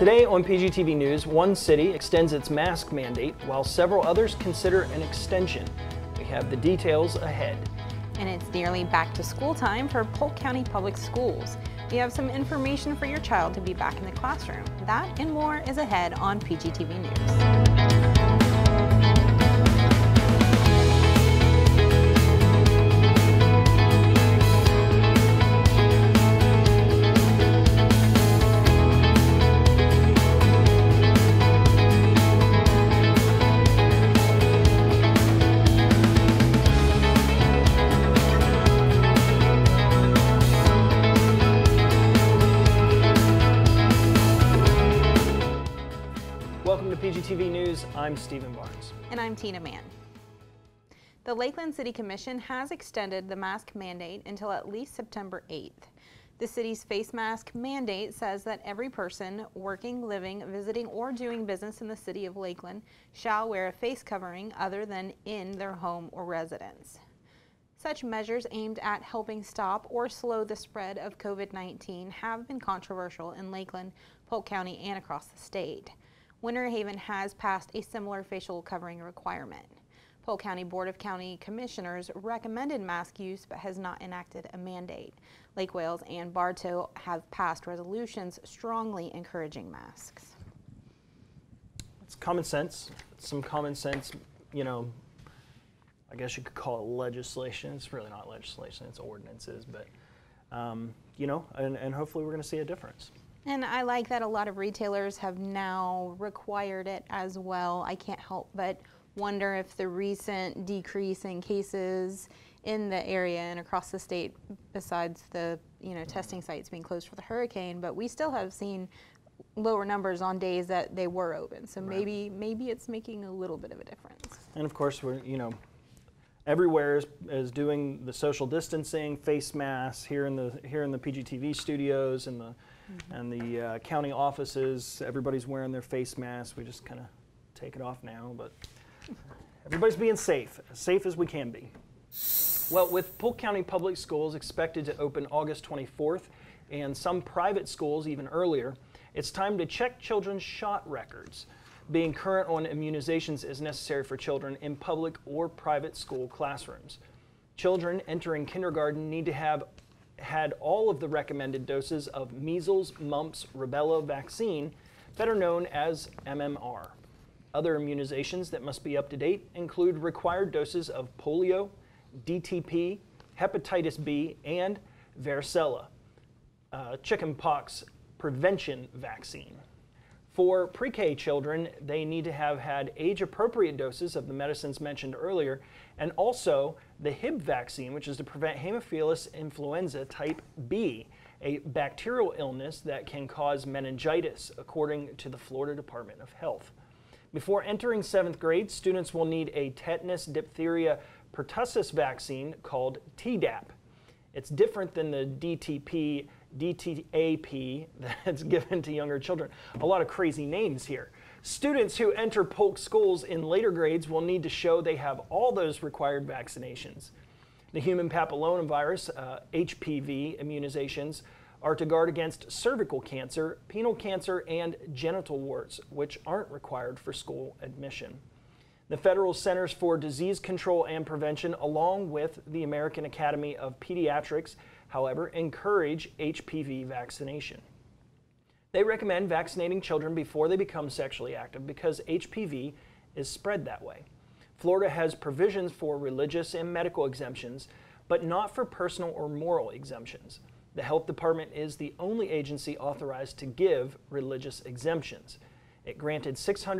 Today on PGTV News, one city extends its mask mandate while several others consider an extension. We have the details ahead. And it's nearly back to school time for Polk County Public Schools. We have some information for your child to be back in the classroom. That and more is ahead on PGTV News. Welcome to PGTV News. I'm Stephen Barnes. And I'm Tina Mann. The Lakeland City Commission has extended the mask mandate until at least September 8th. The city's face mask mandate says that every person working, living, visiting, or doing business in the city of Lakeland shall wear a face covering other than in their home or residence. Such measures aimed at helping stop or slow the spread of COVID-19 have been controversial in Lakeland, Polk County, and across the state. Winter Haven has passed a similar facial covering requirement. Polk County Board of County Commissioners recommended mask use but has not enacted a mandate. Lake Wales and Bartow have passed resolutions strongly encouraging masks. It's common sense. Some common sense, I guess you could call it legislation. It's really not legislation, it's ordinances, but, and hopefully we're going to see a difference. And I like that a lot of retailers have now required it as well. I can't help but wonder if the recent decrease in cases in the area and across the state, besides the testing sites being closed for the hurricane, but we still have seen lower numbers on days that they were open. So maybe it's making a little bit of a difference. And of course, we're everywhere is doing the social distancing, face masks here in the PGTV studios and the county offices. Everybody's wearing their face masks. We just kind of take it off now, but everybody's being safe as we can be. Well, with Polk County Public Schools expected to open August 24th and some private schools even earlier, it's time to check children's shot records. Being current on immunizations is necessary for children in public or private school classrooms. Children entering kindergarten need to have had all of the recommended doses of measles, mumps, rubella vaccine, better known as MMR. Other immunizations that must be up to date include required doses of polio, DTP, hepatitis B, and varicella, chickenpox prevention vaccine. For pre-K children, they need to have had age-appropriate doses of the medicines mentioned earlier, and also the Hib vaccine, which is to prevent Haemophilus influenza type B, a bacterial illness that can cause meningitis, according to the Florida Department of Health. Before entering 7th grade, students will need a tetanus, diphtheria, pertussis vaccine called Tdap. It's different than the DTP, DTAP that's given to younger children. A lot of crazy names here. Students who enter Polk schools in later grades will need to show they have all those required vaccinations. The human papillomavirus, HPV immunizations are to guard against cervical cancer, penile cancer, and genital warts, which aren't required for school admission. The Federal Centers for Disease Control and Prevention, along with the American Academy of Pediatrics, however, encourage HPV vaccination. They recommend vaccinating children before they become sexually active because HPV is spread that way. Florida has provisions for religious and medical exemptions, but not for personal or moral exemptions. The Health Department is the only agency authorized to give religious exemptions. It granted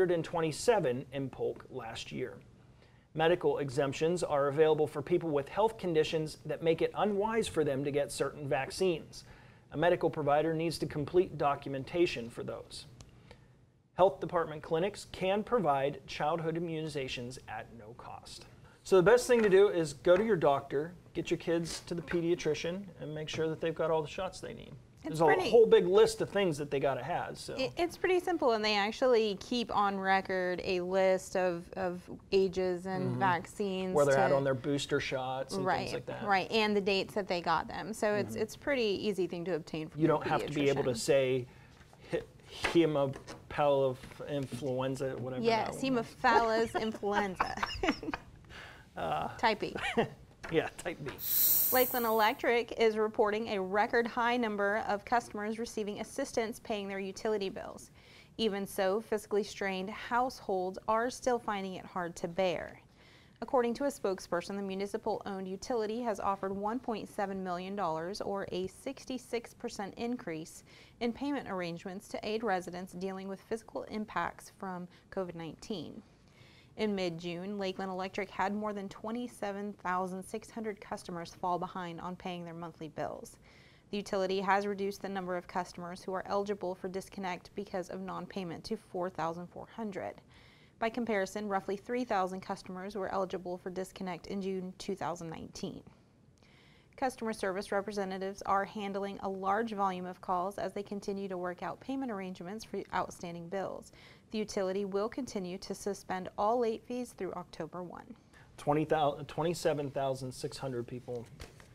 627 in Polk last year. Medical exemptions are available for people with health conditions that make it unwise for them to get certain vaccines. A medical provider needs to complete documentation for those. Health department clinics can provide childhood immunizations at no cost. So the best thing to do is go to your doctor, get your kids to the pediatrician, and make sure that they've got all the shots they need. There's a whole big list of things that they gotta have. So it's pretty simple, and they actually keep on record a list of ages and vaccines. Where they're at on their booster shots and things like that. Right, and the dates that they got them. So it's pretty easy thing to obtain from You don't have to be able to say influenza, whatever. Yes, Haemophilus influenza. Type B. Yeah, type B. Lakeland Electric is reporting a record high number of customers receiving assistance paying their utility bills. Even so, fiscally strained households are still finding it hard to bear. According to a spokesperson, the municipal-owned utility has offered $1.7 million, or a 66% increase in payment arrangements to aid residents dealing with physical impacts from COVID-19. In mid-June, Lakeland Electric had more than 27,600 customers fall behind on paying their monthly bills. The utility has reduced the number of customers who are eligible for disconnect because of non-payment to 4,400. By comparison, roughly 3,000 customers were eligible for disconnect in June 2019. Customer service representatives are handling a large volume of calls as they continue to work out payment arrangements for outstanding bills. The utility will continue to suspend all late fees through October 1. 27,600 people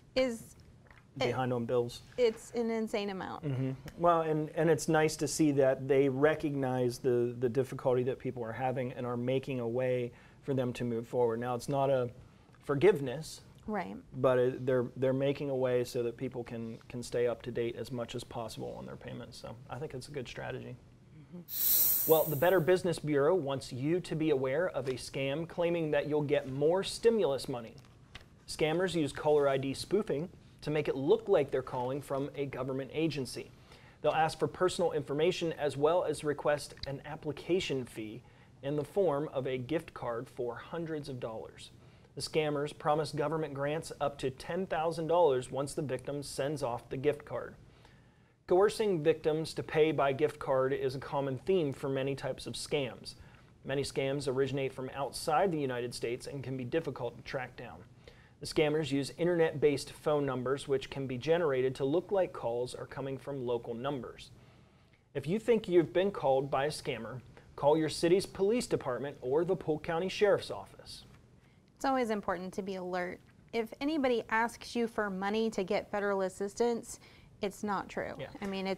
behind on bills. It's an insane amount. Mm-hmm. Well, and it's nice to see that they recognize the difficulty that people are having and are making a way for them to move forward. Now, it's not a forgiveness. Right. But they're making a way so that people can stay up to date as much as possible on their payments. So I think it's a good strategy. Mm-hmm. Well, the Better Business Bureau wants you to be aware of a scam claiming that you'll get more stimulus money. Scammers use caller ID spoofing to make it look like they're calling from a government agency. They'll ask for personal information as well as request an application fee in the form of a gift card for hundreds of dollars. The scammers promise government grants up to $10,000 once the victim sends off the gift card. Coercing victims to pay by gift card is a common theme for many types of scams. Many scams originate from outside the United States and can be difficult to track down. The scammers use internet-based phone numbers which can be generated to look like calls are coming from local numbers. If you think you've been called by a scammer, call your city's police department or the Polk County Sheriff's Office. It's always important to be alert. If anybody asks you for money to get federal assistance, it's not true. Yeah. I mean,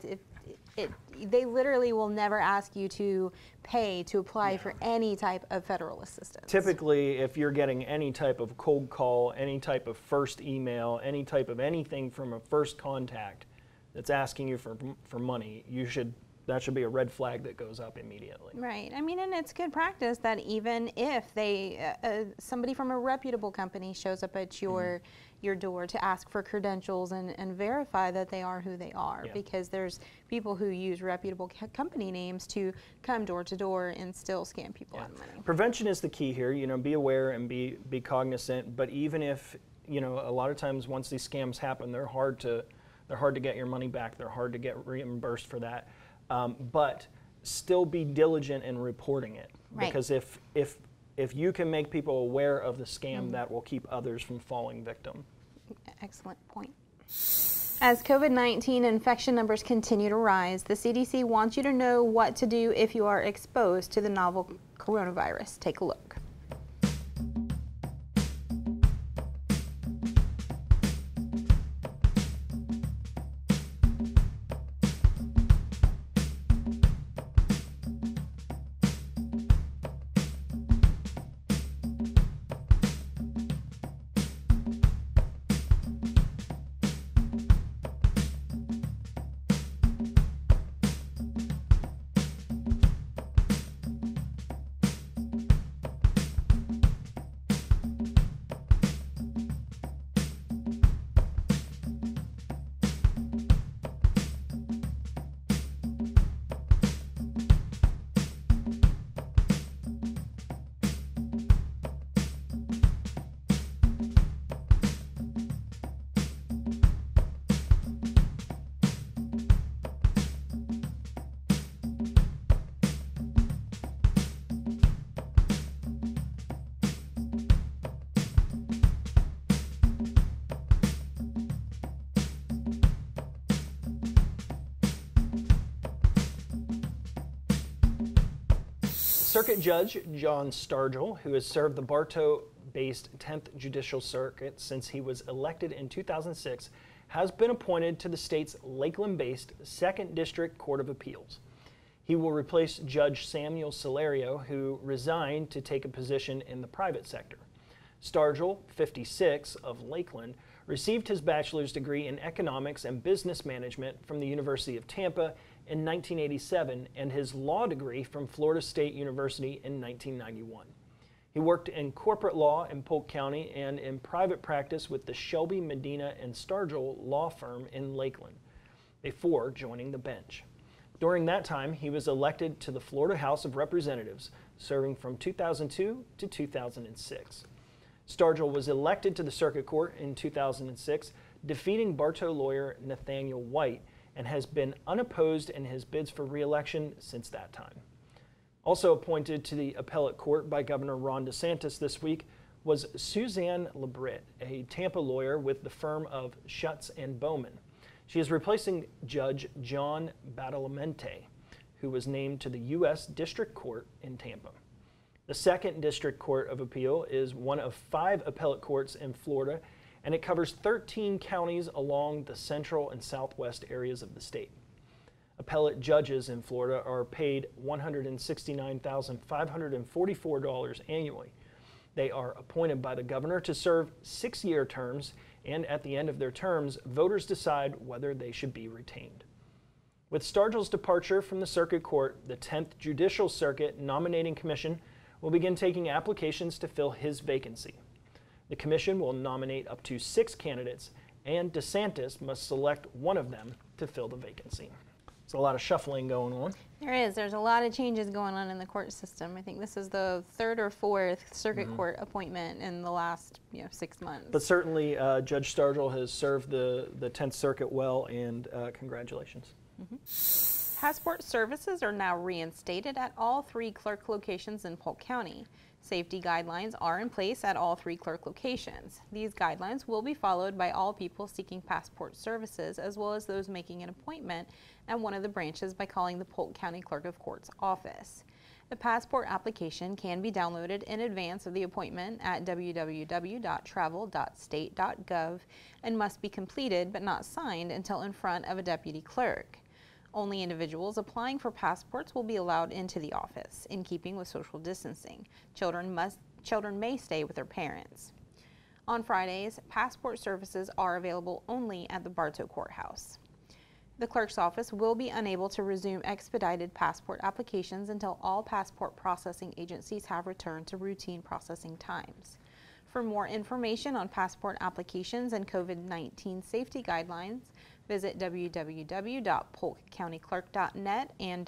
they literally will never ask you to pay to apply for any type of federal assistance. Typically, if you're getting any type of cold call, any type of first email, any type of anything from a first contact that's asking you for money, that should be a red flag that goes up immediately. Right. I mean, and it's good practice that even if somebody from a reputable company shows up at your door to ask for credentials and verify that they are who they are, because there's people who use reputable company names to come door to door and still scam people out of money. Prevention is the key here. Be aware and be cognizant. But even if a lot of times once these scams happen, they're hard to get your money back. They're hard to get reimbursed for that. But still be diligent in reporting it, because if you can make people aware of the scam, that will keep others from falling victim. Excellent point. As COVID-19 infection numbers continue to rise, the CDC wants you to know what to do if you are exposed to the novel coronavirus. Take a look. Circuit Judge John Stargell, who has served the Bartow-based 10th Judicial Circuit since he was elected in 2006, has been appointed to the state's Lakeland-based 2nd District Court of Appeals. He will replace Judge Samuel Solario, who resigned to take a position in the private sector. Stargell, 56, of Lakeland, received his bachelor's degree in economics and business management from the University of Tampa in 1987 and his law degree from Florida State University in 1991. He worked in corporate law in Polk County and in private practice with the Shelby, Medina, and Stargell law firm in Lakeland, before joining the bench. During that time, he was elected to the Florida House of Representatives, serving from 2002 to 2006. Stargell was elected to the Circuit Court in 2006, defeating Bartow lawyer Nathaniel White, and has been unopposed in his bids for re-election since that time. Also appointed to the appellate court by Governor Ron DeSantis this week was Suzanne LeBrit, a Tampa lawyer with the firm of Schutz and Bowman. She is replacing Judge John Badalamenti, who was named to the U.S. District Court in Tampa. The Second District Court of Appeal is one of 5 appellate courts in Florida, and it covers 13 counties along the central and southwest areas of the state. Appellate judges in Florida are paid $169,544 annually. They are appointed by the governor to serve 6-year terms, and at the end of their terms, voters decide whether they should be retained. With Stargell's departure from the Circuit Court, the 10th Judicial Circuit Nominating Commission will begin taking applications to fill his vacancy. The commission will nominate up to 6 candidates, and DeSantis must select one of them to fill the vacancy. There's a lot of shuffling going on. There is. There's a lot of changes going on in the court system. I think this is the 3rd or 4th circuit court appointment in the last 6 months. But certainly Judge Stargell has served the 10th Circuit well, and congratulations. Passport services are now reinstated at all 3 clerk locations in Polk County. Safety guidelines are in place at all 3 clerk locations. These guidelines will be followed by all people seeking passport services, as well as those making an appointment at one of the branches by calling the Polk County Clerk of Court's office. The passport application can be downloaded in advance of the appointment at www.travel.state.gov and must be completed but not signed until in front of a deputy clerk. Only individuals applying for passports will be allowed into the office, in keeping with social distancing. Children may stay with their parents. On Fridays, passport services are available only at the Bartow Courthouse. The clerk's office will be unable to resume expedited passport applications until all passport processing agencies have returned to routine processing times. For more information on passport applications and COVID-19 safety guidelines, visit www.polkcountyclerk.net and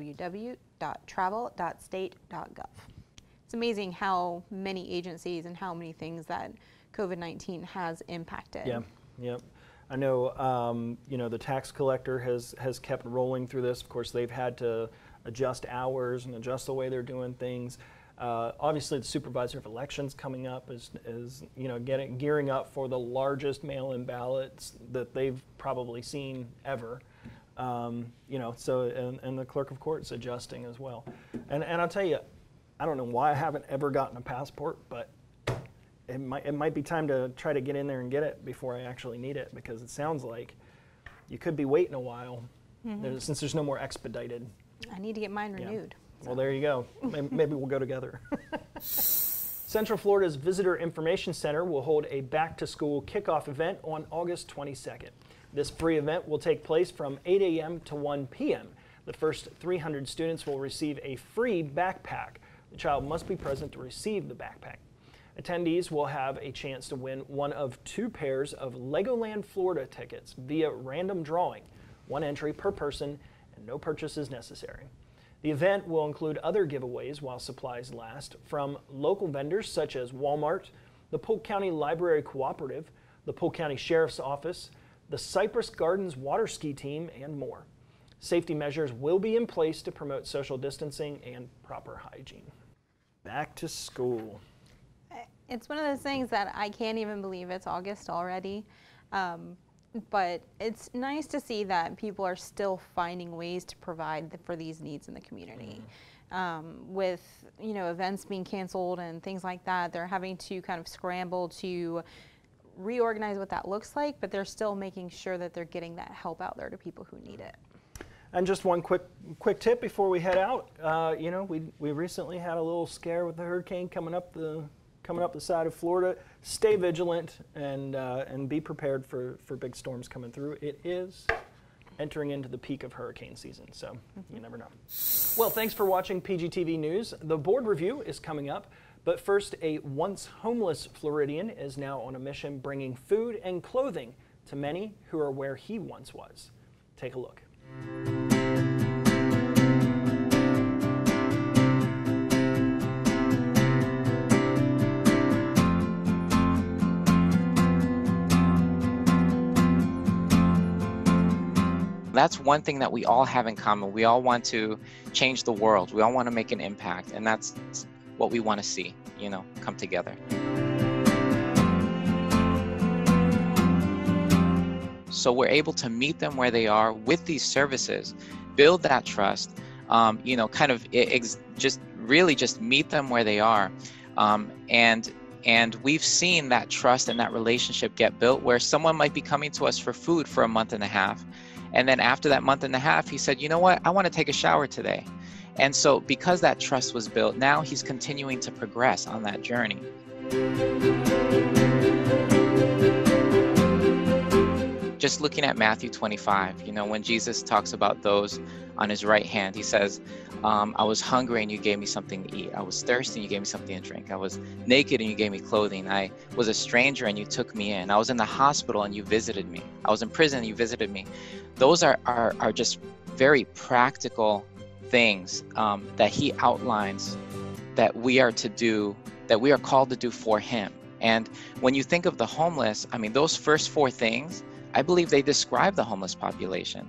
www.travel.state.gov. It's amazing how many agencies and how many things that COVID-19 has impacted. Yeah. I know, the tax collector has kept rolling through this. Of course, they've had to adjust hours and adjust the way they're doing things. Obviously, the supervisor of elections coming up is gearing up for the largest mail-in ballots that they've probably seen ever. And the clerk of court is adjusting as well. And I'll tell you, I don't know why I haven't ever gotten a passport, but it might be time to try to get in there and get it before I actually need it, because it sounds like you could be waiting a while since there's no more expedited. I need to get mine renewed. Well, there you go. Maybe we'll go together. Central Florida's Visitor Information Center will hold a back-to-school kickoff event on August 22nd. This free event will take place from 8 a.m. to 1 p.m. The first 300 students will receive a free backpack. The child must be present to receive the backpack. Attendees will have a chance to win one of 2 pairs of Legoland Florida tickets via random drawing, 1 entry per person, and no purchase is necessary. The event will include other giveaways while supplies last from local vendors such as Walmart, the Polk County Library Cooperative, the Polk County Sheriff's Office, the Cypress Gardens Water Ski Team, and more. Safety measures will be in place to promote social distancing and proper hygiene. Back to school. It's one of those things that I can't even believe it's August already. But it's nice to see that people are still finding ways to provide for these needs in the community. With events being canceled and things like that, they're having to kind of scramble to reorganize what that looks like, but they're still making sure that they're getting that help out there to people who need it. And just one quick tip before we head out. You know, we recently had a little scare with the hurricane coming up the side of Florida. Stay vigilant and be prepared for big storms coming through. It is entering into the peak of hurricane season, so you never know. Well, thanks for watching PGTV News. The board review is coming up, but first, a once homeless Floridian is now on a mission bringing food and clothing to many who are where he once was. Take a look. That's one thing that we all have in common. We all want to change the world. We all want to make an impact, and that's what we want to see, you know, come together. So we're able to meet them where they are with these services, build that trust, you know, kind of just meet them where they are. And we've seen that trust and that relationship get built where someone might be coming to us for food for a month and a half. And then after that month and a half, he said, you know what, I want to take a shower today. And so because that trust was built, now he's continuing to progress on that journey. Just looking at Matthew 25, you know, when Jesus talks about those on his right hand, he says, I was hungry and you gave me something to eat. I was thirsty and you gave me something to drink. I was naked and you gave me clothing. I was a stranger and you took me in. I was in the hospital and you visited me. I was in prison and you visited me. Those are just very practical things that he outlines that we are to do, that we are called to do for him. And when you think of the homeless, I mean, those first four things, I believe they describe the homeless population.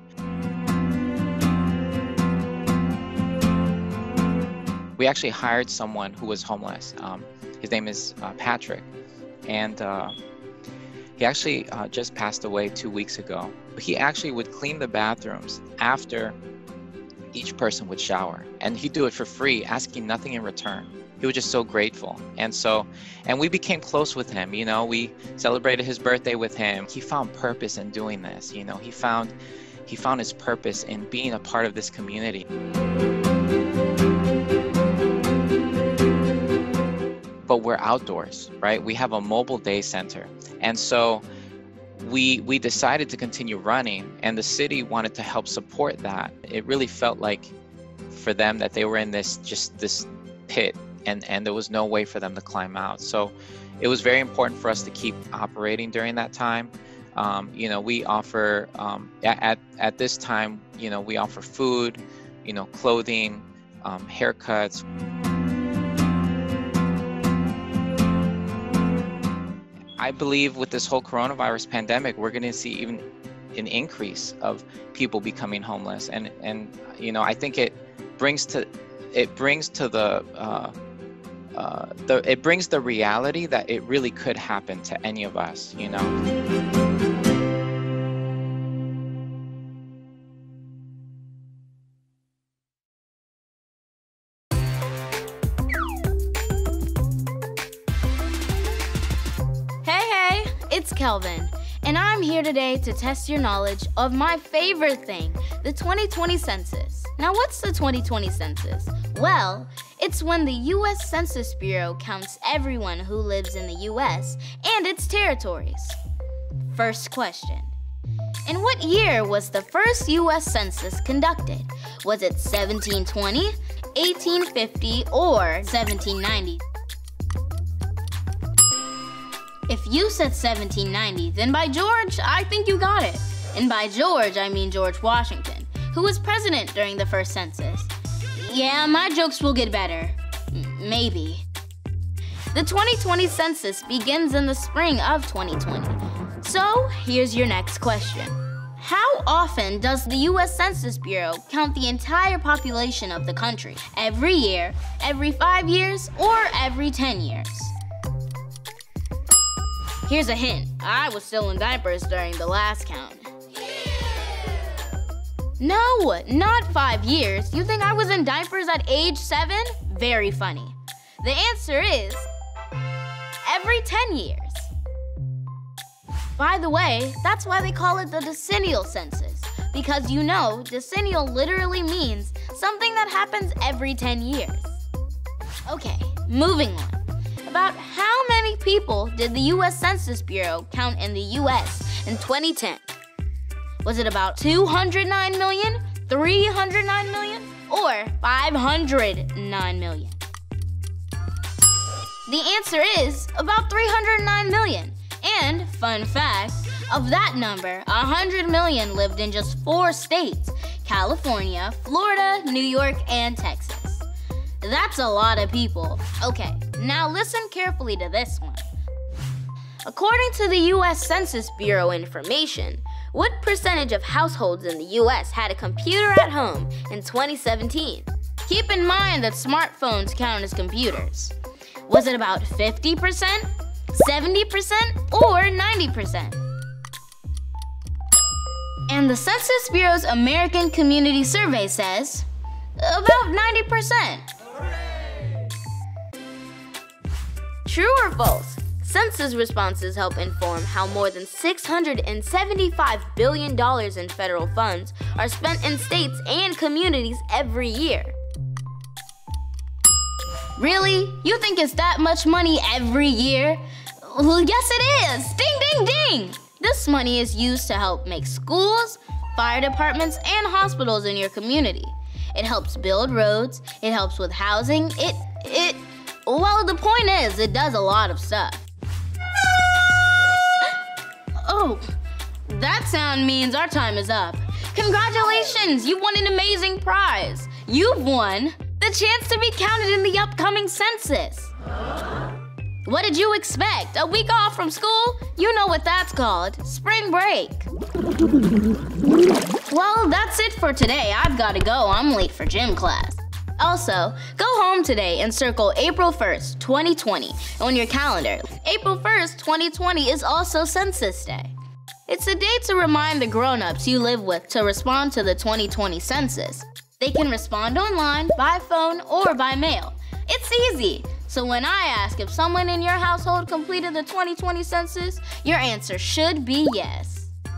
We actually hired someone who was homeless. His name is Patrick, and he actually just passed away 2 weeks ago. He actually would clean the bathrooms after each person would shower, and he'd do it for free, asking nothing in return. He was just so grateful. And we became close with him. You know, we celebrated his birthday with him. He found purpose in doing this. You know, he found his purpose in being a part of this community. But we're outdoors, right? We have a mobile day center. And so we decided to continue running, and the city wanted to help support that. It really felt like for them that they were in this pit, and there was no way for them to climb out. So it was very important for us to keep operating during that time. You know, we offer, at this time, you know, we offer food, you know, clothing, haircuts. I believe with this whole coronavirus pandemic, we're going to see even an increase of people becoming homeless, and you know, I think it brings the reality that it really could happen to any of us, you know. It's Kelvin, and I'm here today to test your knowledge of my favorite thing, the 2020 census. Now, what's the 2020 census? Well, it's when the U.S. Census Bureau counts everyone who lives in the U.S. and its territories. First question. In what year was the first U.S. Census conducted? Was it 1720, 1850, or 1790? If you said 1790, then by George, I think you got it. And by George, I mean George Washington, who was president during the first census. Yeah, my jokes will get better. Maybe. The 2020 census begins in the spring of 2020. So, here's your next question. How often does the U.S. Census Bureau count the entire population of the country? Every year, every 5 years, or every 10 years? Here's a hint. I was still in diapers during the last count. No, not 5 years. You think I was in diapers at age 7? Very funny. The answer is every 10 years. By the way, that's why they call it the decennial census, because you know decennial literally means something that happens every 10 years. Okay, moving on. About how many people did the U.S. Census Bureau count in the U.S. in 2010? Was it about 209 million, 309 million, or 509 million? The answer is about 309 million. And, fun fact, of that number, 100 million lived in just 4 states: California, Florida, New York, and Texas. That's a lot of people. Okay, now listen carefully to this one. According to the U.S. Census Bureau information, what percentage of households in the U.S. had a computer at home in 2017? Keep in mind that smartphones count as computers. Was it about 50%, 70%, or 90%? And the Census Bureau's American Community Survey says about 90%. True or false? Census responses help inform how more than $675 billion in federal funds are spent in states and communities every year. Really? You think it's that much money every year? Well, yes it is! Ding, ding, ding! This money is used to help make schools, fire departments, and hospitals in your community. It helps build roads, it helps with housing, well, the point is, it does a lot of stuff. Oh, that sound means our time is up. Congratulations, you won an amazing prize. You've won the chance to be counted in the upcoming census. What did you expect? A week off from school? You know what that's called, spring break. Well, that's it for today. I've got to go, I'm late for gym class. Also, go home today and circle April 1st, 2020 on your calendar. April 1st, 2020 is also Census Day. It's a day to remind the grown-ups you live with to respond to the 2020 census. They can respond online, by phone, or by mail. It's easy. So when I ask if someone in your household completed the 2020 census, your answer should be yes.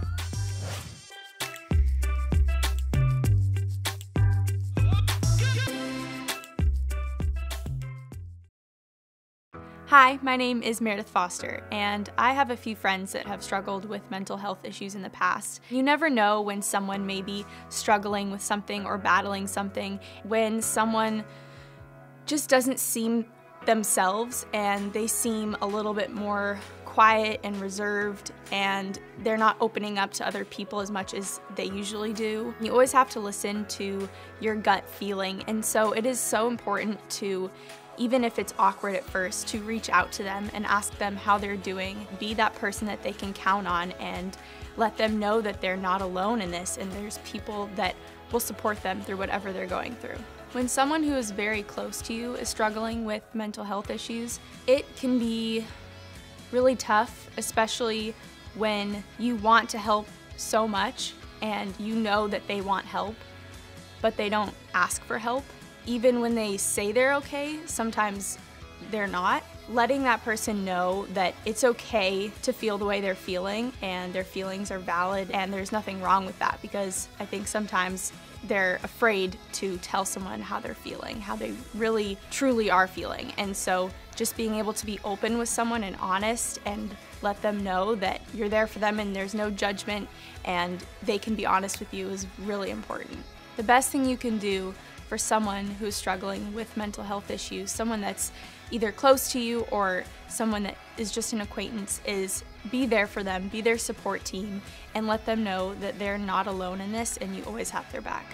Hi, my name is Meredith Foster, and I have a few friends that have struggled with mental health issues in the past. You never know when someone may be struggling with something or battling something, when someone just doesn't seem themselves and they seem a little bit more quiet and reserved, and they're not opening up to other people as much as they usually do. You always have to listen to your gut feeling, and so it is so important to, even if it's awkward at first, to reach out to them and ask them how they're doing. Be that person that they can count on and let them know that they're not alone in this and there's people that will support them through whatever they're going through. When someone who is very close to you is struggling with mental health issues, it can be really tough, especially when you want to help so much and you know that they want help, but they don't ask for help. Even when they say they're okay, sometimes they're not. Letting that person know that it's okay to feel the way they're feeling and their feelings are valid and there's nothing wrong with that, because I think sometimes they're afraid to tell someone how they're feeling, how they really truly are feeling. And so just being able to be open with someone and honest and let them know that you're there for them and there's no judgment and they can be honest with you is really important. The best thing you can do for someone who's struggling with mental health issues, someone that's either close to you or someone that is just an acquaintance, is be there for them, be their support team, and let them know that they're not alone in this and you always have their back.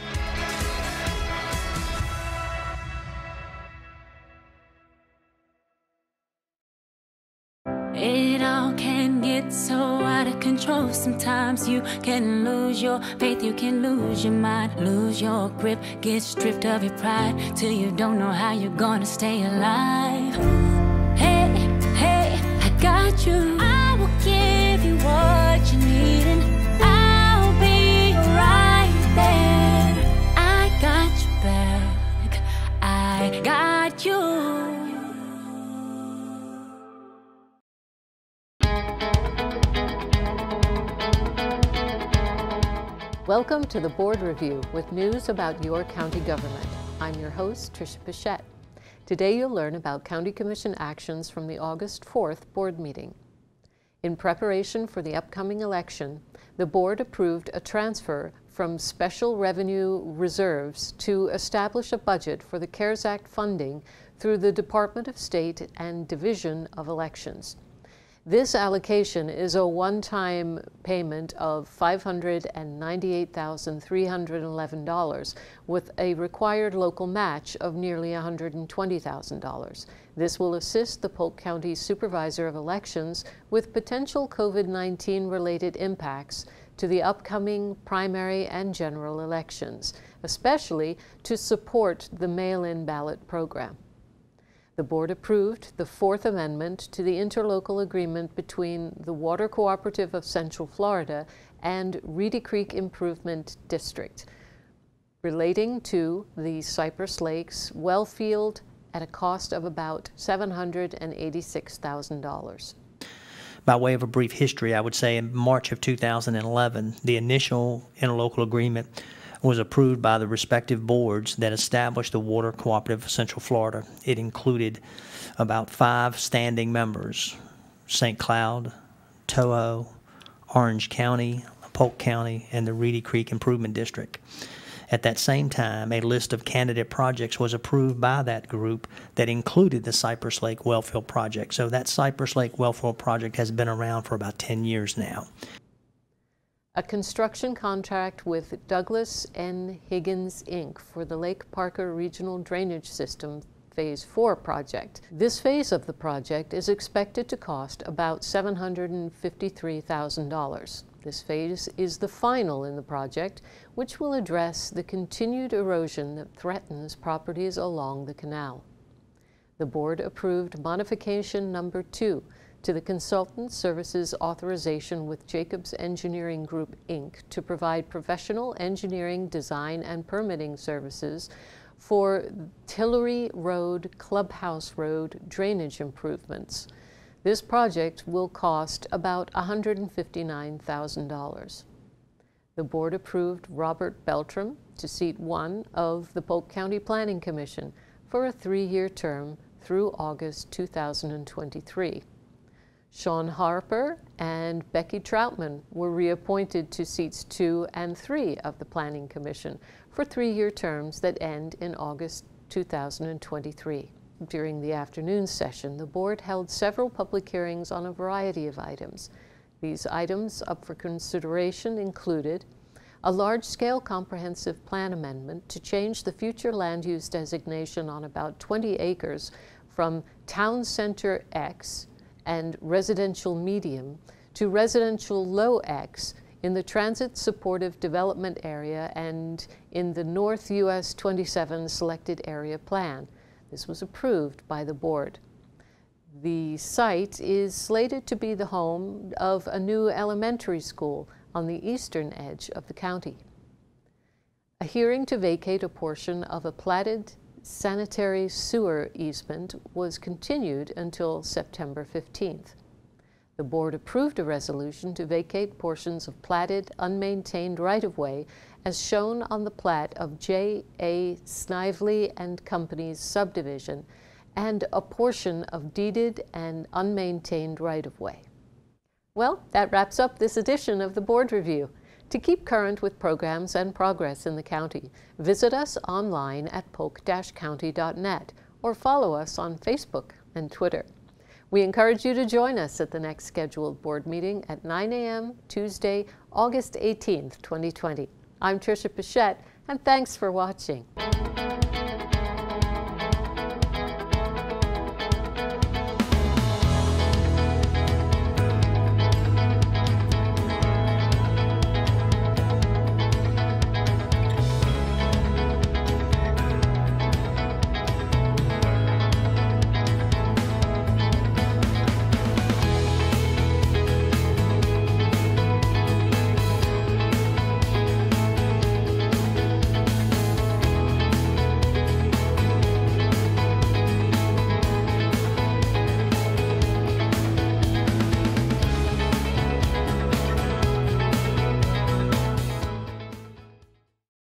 It all can get so out of control. Sometimes you can lose your faith, you can lose your mind, lose your grip, get stripped of your pride till you don't know how you're gonna stay alive. Hey, hey, I got you. I will give you what you need and I'll be right there. I got your back, I got you. Welcome to the Board Review with news about your county government. I'm your host, Tricia Pichette. Today you'll learn about County Commission actions from the August 4th board meeting. In preparation for the upcoming election, the board approved a transfer from special revenue reserves to establish a budget for the CARES Act funding through the Department of State and Division of Elections. This allocation is a one-time payment of $598,311 with a required local match of nearly $120,000. This will assist the Polk County Supervisor of Elections with potential COVID-19 related impacts to the upcoming primary and general elections, especially to support the mail-in ballot program. The board approved the Fourth Amendment to the interlocal agreement between the Water Cooperative of Central Florida and Reedy Creek Improvement District relating to the Cypress Lakes well field at a cost of about $786,000. By way of a brief history, I would say in March of 2011, the initial interlocal agreement was approved by the respective boards that established the Water Cooperative of Central Florida. It included about 5 standing members: St. Cloud, Toho, Orange County, Polk County, and the Reedy Creek Improvement District. At that same time, a list of candidate projects was approved by that group that included the Cypress Lake Wellfield Project. So that Cypress Lake Wellfield Project has been around for about 10 years now. A construction contract with Douglas N. Higgins, Inc. for the Lake Parker Regional Drainage System Phase 4 project. This phase of the project is expected to cost about $753,000. This phase is the final in the project, which will address the continued erosion that threatens properties along the canal. The board approved modification number 2 to the Consultant Services Authorization with Jacobs Engineering Group, Inc. to provide professional engineering, design, and permitting services for Tillery Road, Clubhouse Road drainage improvements. This project will cost about $159,000. The board approved Robert Beltram to seat 1 of the Polk County Planning Commission for a 3-year term through August 2023. Sean Harper and Becky Troutman were reappointed to seats 2 and 3 of the Planning Commission for 3-year terms that end in August 2023. During the afternoon session, the board held several public hearings on a variety of items. These items up for consideration included a large-scale comprehensive plan amendment to change the future land use designation on about 20 acres from Town Center X and residential medium to residential low X in the Transit Supportive Development Area and in the North US 27 Selected Area Plan. This was approved by the board. The site is slated to be the home of a new elementary school on the eastern edge of the county. A hearing to vacate a portion of a platted sanitary sewer easement was continued until September 15th. The board approved a resolution to vacate portions of platted, unmaintained right-of-way as shown on the plat of J.A. Snively and Company's subdivision and a portion of deeded and unmaintained right-of-way. Well, that wraps up this edition of the Board Review. To keep current with programs and progress in the county, visit us online at polk-county.net or follow us on Facebook and Twitter. We encourage you to join us at the next scheduled board meeting at 9 a.m. Tuesday, August 18th, 2020. I'm Tricia Pichette, and thanks for watching.